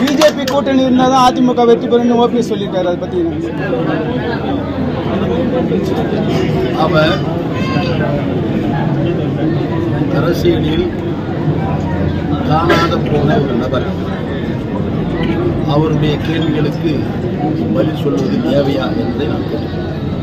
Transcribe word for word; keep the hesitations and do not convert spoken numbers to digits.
BJP கூட்டணி இருந்தால் தான் அதிமுக வெற்றி பெறும்னு ஓபிஎஸ் சொல்லியிருக்காரு. அதை பற்றி அவர் அரசியலில் காணாத போன ஒரு நபர். அவருடைய கேள்விகளுக்கு பதில் சொல்வது தேவையா என்று நான் கேட்டேன்.